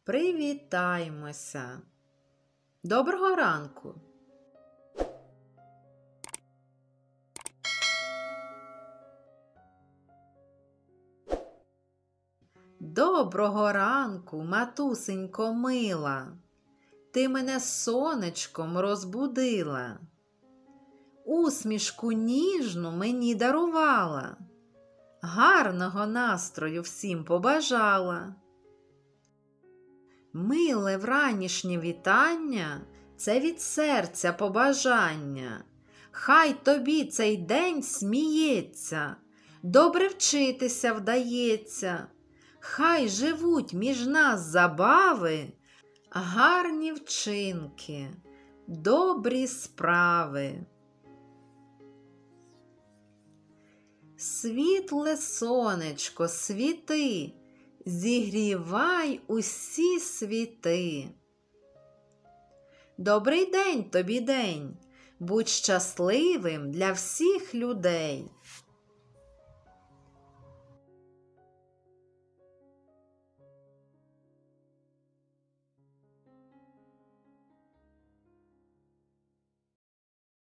Привітаймося! Доброго ранку! Доброго ранку, матусенько мила! Ти мене сонечком розбудила, усмішку ніжну мені дарувала, гарного настрою всім побажала. Миле вранішнє вітання – це від серця побажання. Хай тобі цей день сміється, добре вчитися вдається. Хай живуть між нас забави, гарні вчинки, добрі справи. Світле сонечко, світи, зігрівай усі світи. Добрий день тобі день, будь щасливим для всіх людей.